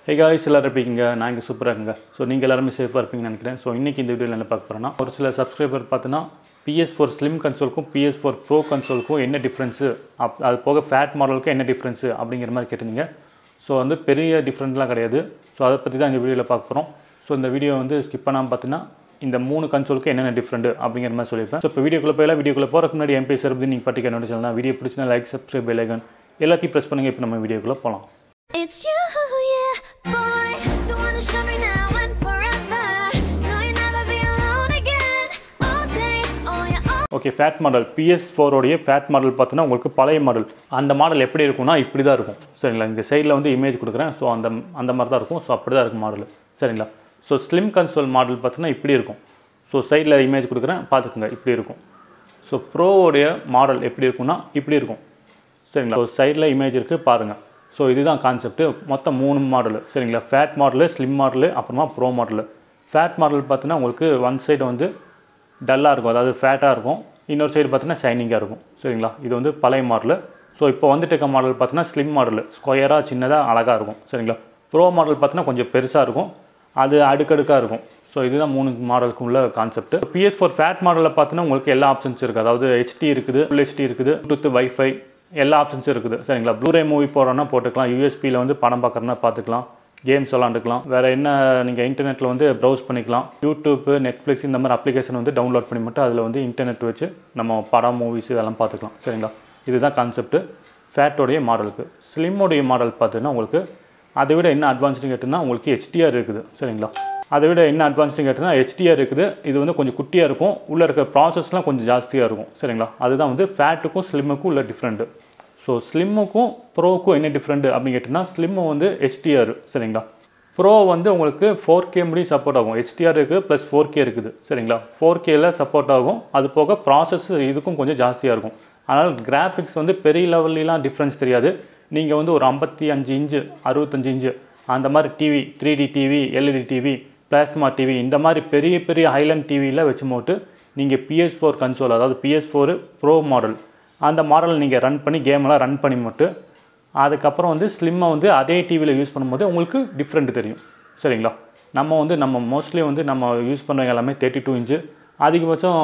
Hey guys, எல்லாரும் எப்படிங்க? நான் இங்க சூப்பரா இருக்கேங்க. சோ நீங்க எல்லாரும் சேஃபா இருப்பீங்கன்னு நினைக்கிறேன். சோ இன்னைக்கு இந்த வீடியோல என்ன பார்க்க போறோம்னா ஒரு சில சப்ஸ்கிரைபர் பார்த்தனா PS4 Slim கன்சோலுக்கும் PS4 Pro கன்சோலுக்கும் என்ன டிஃபரன்ஸ் அது போக ஃபேட் மாடலுக்கு என்ன டிஃபரன்ஸ் அப்படிங்கிற மாதிரி கேட்டிருந்தீங்க. சோ வந்து பெரிய டிஃபரன்ஸ்லாம் கிடையாது. சோ அத பத்தி தான் இந்த வீடியோல பார்க்க போறோம். சோ இந்த வீடியோ வந்து ஸ்கிப் பண்ணாம பார்த்தீனா இந்த மூணு கன்சோலுக்கு என்னென்ன டிஃபரண்ட் அப்படிங்கிற மாதிரி சொல்லிருப்பேன். சோ இப்போ வீடியோக்குள்ள போறதுக்கு முன்னாடி MP Sarbu நீங்க பட்டிக்க என்னோட சேனல் வீடியோ பிடிச்சா லைக் சப்ஸ்கிரைப் பெல் ஐகான் எல்லாத்தையும் பிரஸ் பண்ணுங்க. இப்போ நம்ம வீடியோக்குள்ள போலாம். It's you, yeah, boy. The one to show me now and forever. No, you'll never be alone again. All day, oh yeah, all... Okay, fat model PS4 உடைய fat model பார்த்தீங்கன்னா உங்களுக்கு பழைய மாடல். அந்த மாடல் எப்படி இருக்கும்னா இப்படி தான் இருக்கும். சரிங்களா? இந்த சைடுல வந்து இமேஜ் கொடுக்குறேன். சோ அந்த மாதிரி தான் இருக்கும். சோ அப்படி தான் இருக்கும் மாடல். சரிங்களா? சோ ஸ்லிம் கன்சோல் மாடல் பார்த்தீங்கன்னா இப்படி இருக்கும். சோ சைடுல இமேஜ் கொடுக்குறேன் பாத்துக்கங்க இப்படி இருக்கும். சோ ப்ரோ உடைய மாடல் எப்படி இருக்கும்னா இப்படி இருக்கும். சரிங்களா? சோ சைடுல இமேஜ் இருக்கு பாருங்க. ஸோ இதுதான் கான்செப்ட். மொத்தம் 3 மாடல். சரிங்களா? ஃபேட் மாடலு, ஸ்லிம் மாடலு, அப்புறமா ப்ரோ மாடலு. ஃபேட் மாடல் பார்த்தீங்கன்னா உங்களுக்கு ஒன் சைடு வந்து டல்லாக இருக்கும், அதாவது ஃபேட்டாக இருக்கும். இன்னொரு சைடு பார்த்தீங்கன்னா ஷைனிங்காக இருக்கும். சரிங்களா? இது வந்து பழைய மாடலு. ஸோ இப்போ வந்துட்டு இருக்க மாடல் பார்த்தீங்கன்னா ஸ்லிம் மாடலு, ஸ்கொயராக சின்னதாக அழகாக இருக்கும். சரிங்களா? ப்ரோ மாடல் பார்த்தீங்கன்னா கொஞ்சம் பெருசாக இருக்கும், அது அடுக்கடுக்காக இருக்கும். ஸோ இதுதான் 3 மாடலுக்கு உள்ள கான்செப்ட். PS4 ஃபேட் மாடலில் பார்த்தீங்கன்னா உங்களுக்கு எல்லா ஆப்ஷன்ஸ் இருக்குது. அதாவது HD இருக்குது, ஃபுல் HD இருக்குது, ப்ளூடூத், வைஃபை எல்லா ஆப்ஷன்ஸும் இருக்குது. சரிங்களா? ப்ளூரே மூவி போகிறோன்னா போட்டுக்கலாம், யூஎஸ்பியில் வந்து படம் பார்க்குறதுனா பார்த்துக்கலாம், கேம்ஸ் விளாண்டுக்கலாம், வேறு என்ன நீங்கள் இன்டர்நெட்டில் வந்து ப்ரௌஸ் பண்ணிக்கலாம், யூடியூப், நெட்ஃப்ளிக்ஸ் இந்த மாதிரி அப்ளிகேஷன் வந்து டவுன்லோட் பண்ணி மட்டும் அதில் வந்து இன்டர்நெட் வச்சு நம்ம படம், மூவிஸ் இதெல்லாம் பார்த்துக்கலாம். சரிங்களா? இதுதான் கான்செப்ட் ஃபேட்டோடைய மாடலுக்கு. ஸ்லிம்மோடைய மாடல் பார்த்தீங்கன்னா உங்களுக்கு அதை விட என்ன அட்வான்ஸ்டு கேட்டுன்னா உங்களுக்கு HDR இருக்குது. சரிங்களா? அதை விட என்ன அட்வான்ஸ்டு கேட்டுன்னா HDR இருக்குது. இது வந்து கொஞ்சம் குட்டியாக இருக்கும், உள்ளே இருக்க ப்ராசஸ்லாம் கொஞ்சம் ஜாஸ்தியாக இருக்கும். சரிங்களா? அதுதான் வந்து ஃபேட்டுக்கும் ஸ்லிம்முக்கும் உள்ள டிஃப்ரெண்ட்டு. ஸோ ஸ்லிம்முக்கும் ப்ரோவுக்கும் என்ன டிஃப்ரெண்ட் அப்படின்னு கேட்டிங்கன்னா ஸ்லிம்மு வந்து HDR. சரிங்களா? ப்ரோ வந்து உங்களுக்கு 4K முடியும் சப்போர்ட் ஆகும். HDR இருக்குது ப்ளஸ் 4K இருக்குது. சரிங்களா? 4Kல சப்போர்ட் ஆகும். அது போக ப்ராசஸ் இதுக்கும் கொஞ்சம் ஜாஸ்தியாக இருக்கும். அதனால் கிராஃபிக்ஸ் வந்து பெரிய லெவல்லாம் டிஃப்ரென்ஸ் தெரியாது. நீங்கள் வந்து ஒரு 55 இன்ச்சு 65 இன்ச்சு அந்த மாதிரி TV, 3D TV, LED TV, plasma TV இந்த மாதிரி பெரிய பெரிய ஹைலண்ட் டிவியில் வச்சு போட்டு நீங்கள் PS4 கன்சோல், அதாவது PS4 ப்ரோ மாடல் அந்த மாடல் நீங்கள் ரன் பண்ணி கேமெல்லாம் ரன் பண்ணி மட்டும் அதுக்கப்புறம் வந்து ஸ்லிம்மை வந்து அதே டிவியில் யூஸ் பண்ணும்போது உங்களுக்கு டிஃப்ரெண்ட் தெரியும். சரிங்களா? நம்ம மோஸ்ட்லி வந்து நம்ம யூஸ் பண்ணுறவங்க எல்லாமே 32 இன்ச்சு, அதிகபட்சம்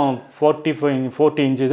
40 இன்ச்சு,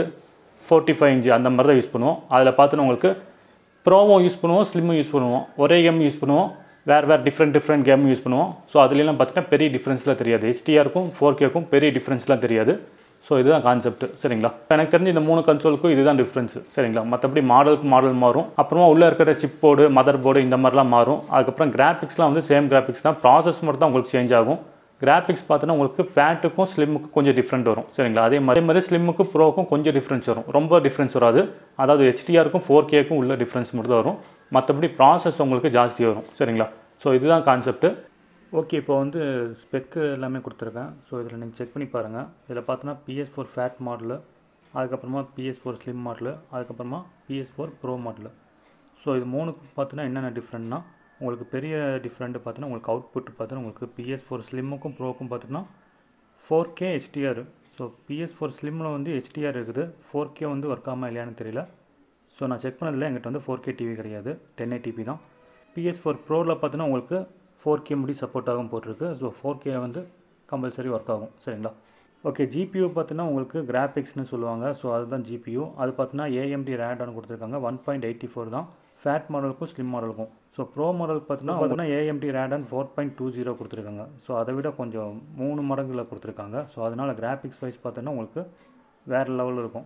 45 இன்ச்சு அந்த மாதிரி தான் யூஸ் பண்ணுவோம். அதில் பார்த்துன்னு உங்களுக்கு ப்ரோவும் யூஸ் பண்ணுவோம், ஸ்லிம்மும் யூஸ் பண்ணுவோம், ஒரே கேம் யூஸ் பண்ணுவோம், வேறு டிஃப்ரெண்ட் கேம் யூஸ் பண்ணுவோம். ஸோ அதுலாம் பார்த்தீங்கன்னா பெரிய டிஃப்ரென்ஸ்லாம் தெரியாது. HDRக்கும் 4Kக்கும் பெரிய டிஃப்ரென்ஸ்லாம் தெரியாது. ஸோ இதுதான் கான்செப்ட். சரிங்களா? எனக்கு தெரிஞ்சு இந்த 3 கன்சோலுக்கும் இதுதான் டிஃப்ரென்ஸ். சரிங்களா? மற்றபடி மாடலுக்கு மாடல் மாறும், அப்புறமா உள்ளே இருக்கிற சிப் போர்டு, மதர் போர்டு இந்த மாதிரிலாம் மாறும். அதுக்கப்புறம் கிராஃபிக்ஸ்லாம் வந்து சேம் கிராஃபிக்ஸ் தான், ப்ராசஸ் மட்டும் தான் உங்களுக்கு சேஞ்ச் ஆகும். கிராஃபிக்ஸ் பார்த்தோன்னா உங்களுக்கு ஃபேட்டுக்கும் ஸ்லிம்முக்கும் கொஞ்சம் டிஃப்ரெண்ட் வரும். சரிங்களா? அதே மாதிரி ஸ்லிம்முக்கும் ப்ரோக்கும் கொஞ்சம் டிஃப்ரென்ஸ் வரும், ரொம்ப டிஃப்ரென்ஸ் வராது. அதாவது HDRக்கும் 4Kக்கும் உள்ள டிஃப்ரென்ஸ் மட்டும் தான் வரும், மற்றபடி ப்ராசஸ் உங்களுக்கு ஜாஸ்தி வரும். சரிங்களா? ஸோ இதுதான் கான்செப்ட். ஓகே, இப்போ வந்து ஸ்பெக்கு எல்லாமே கொடுத்துருக்கேன். ஸோ இதில் நீங்கள் செக் பண்ணி பாருங்கள். இதில் பார்த்தோன்னா PS4 ஃபேட் மாடலு, அதுக்கப்புறமா PS4 ஸ்லிம் மாடலு, அதுக்கப்புறமா PS4 ப்ரோ மாடலு. ஸோ இது 3க்கு பார்த்தோன்னா என்னென்ன டிஃப்ரெண்ட்னா உங்களுக்கு பெரிய டிஃப்ரெண்ட்டு பார்த்தோன்னா உங்களுக்கு அவுட்புட் பார்த்தோன்னா உங்களுக்கு PS4 ஸ்லிம்முக்கும் ப்ரோக்கும் பார்த்தோன்னா 4K HDR. ஸோ PS4 ஸ்லிம்மில் வந்து HDR இருக்குது, 4K வந்து ஒர்க் ஆகாமல் இல்லையான்னு தெரியல. ஸோ நான் செக் பண்ணதில் எங்கிட்ட வந்து 4K டிவி கிடையாது, 1080p தான். PS4 ப்ரோவில் பார்த்தோன்னா உங்களுக்கு 4K முடி சப்போர்ட் ஆகும் போட்டிருக்கு. ஸோ 4K வந்து கம்பல்சரி ஒர்க் ஆகும். சரிங்களா? ஓகே, GPU பார்த்தீங்கன்னா உங்களுக்கு கிராஃபிக்ஸ்னு சொல்லுவாங்க. ஸோ அதுதான் GPU. அது பார்த்தீங்கன்னா AMD ரேடான்னு கொடுத்துருக்காங்க, 1.84 தான் ஃபேட் மாடலுக்கும் ஸ்லிம் மாடலுக்கும். ஸோ ப்ரோ மாடல் பார்த்தீங்கன்னா AMD ரேடான் 4.20 கொடுத்துருக்காங்க. ஸோ அதை விட கொஞ்சம் 3 மடங்கில் கொடுத்துருக்காங்க. ஸோ அதனால் கிராஃபிக்ஸ் வைஸ் பார்த்தீங்கன்னா உங்களுக்கு வேறு லெவலில் இருக்கும்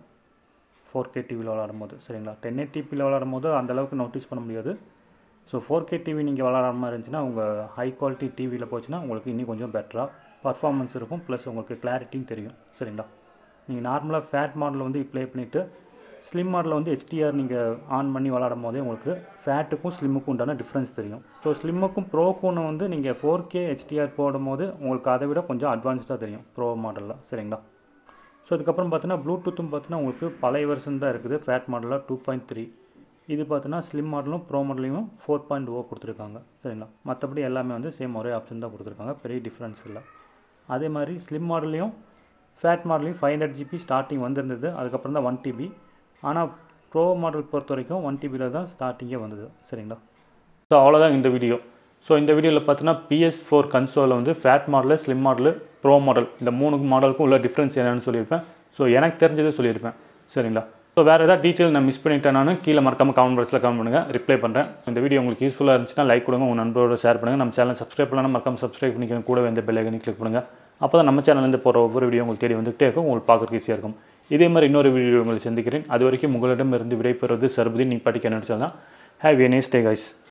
4K டிவியில் விளாடும் போது. சரிங்களா? 1080pயில் விளாடும் போது அந்தளவுக்கு நோட்டீஸ் பண்ண முடியாது. ஸோ 4K டிவி நீங்கள் விளாட்ற மாதிரி இருந்துச்சுன்னா உங்கள் ஹை குவாலிட்டி டிவியில் போச்சுன்னா உங்களுக்கு இன்னும் கொஞ்சம் பெட்டராக பர்ஃபார்மன்ஸ் இருக்கும், ப்ளஸ் உங்களுக்கு கிளாரிட்டியும் தெரியும். சரிங்களா? நீங்கள் நார்மலாக ஃபேட் மாடலில் வந்து ப்ளே பண்ணிவிட்டு ஸ்லிம் மாடலில் வந்து HDR நீங்கள் ஆன் பண்ணி விளாடும் போதே உங்களுக்கு ஃபேட்டுக்கும் ஸ்லிம்முக்கும் உண்டான டிஃப்ரென்ஸ் தெரியும். ஸோ ஸ்லிம்முக்கும் ப்ரோக்கும் வந்து நீங்கள் 4K HDR போடும் போது உங்களுக்கு அதை விட கொஞ்சம் அட்வான்ஸ்டாக தெரியும் ப்ரோ மாடலில். சரிங்களா? ஸோ அதுக்கப்புறம் பார்த்தீங்கன்னா ப்ளூடூத்தும் பார்த்தீங்கன்னா உங்களுக்கு பழைய வெர்ஷன் தான் இருக்குது. ஃபேட் மாடலில் 2.3, இது பார்த்தீங்கன்னா ஸ்லிம் மாடலும் ப்ரோ மாடலையும் 4.0 கொடுத்துருக்காங்க. சரிங்களா? மற்றபடி எல்லாமே வந்து சேம் ஒரே ஆப்ஷன் தான் கொடுத்துருக்காங்க, பெரிய டிஃப்ரென்ஸ் இல்லை. அதே மாதிரி ஸ்லிம் மாடலையும் ஃபேட் மாடலையும் 500 GB ஸ்டார்டிங் வந்திருந்தது, அதுக்கப்புறம் தான் 1 TB. ஆனால் ப்ரோ மாடல் பொறுத்த வரைக்கும் 1 TBயில் தான் ஸ்டார்டிங்கே வந்தது. சரிங்களா? ஸோ அவ்வளோதான் இந்த வீடியோ. ஸோ இந்த வீடியோவில் பார்த்தீங்கன்னா PS4 கன்சோலில் வந்து fat model, slim model, pro model இந்த 3 மாடலுக்கும் உள்ள டிஃப்ரென்ஸ் என்னென்னு சொல்லியிருப்பேன். ஸோ எனக்கு தெரிஞ்சதை சொல்லியிருப்பேன். சரிங்களா? ஸோ வேறு ஏதாவது டீட்டெயில் நான் மிஸ் பண்ணிட்டேனானு கீழே மறக்காமல் கமெண்ட் பாக்ஸில் கமெண்ட் பண்ணுங்கள், ரிப்ளை பண்ணுறேன். இந்த வீடியோ உங்களுக்கு யூஸ்ஃபுல்லாக இருந்துச்சுன்னா லைக் கொடுங்க, உங்கள் நண்பரோட ஷேர் பண்ணுங்கள். நம்ம சேனல் சப்ஸ்கிரைப் பண்ணலாம், மறக்காமல் சப்ஸ்கிரைப் பண்ணிக்கோங்க. கூட இந்த பெல் ஐக்கனை கிளிக் பண்ணுங்கள். அப்போ தான் நம்ம சேனல்லேருந்து போகிற ஒவ்வொரு வீடியோ உங்களுக்கு தேடி வந்துகிட்டே இருக்கும், உங்களுக்கு பார்க்குறதுக்கு ஈஸியாக இருக்கும். இதே மாதிரி இன்னொரு வீடியோ உங்களை சந்திக்கிறேன். அது வரைக்கும் உங்களிடமிருந்து விடைபெறுவது சர்புதீன். நீங்கள் படிக்க நினச்சா தான். Have a nice day guys.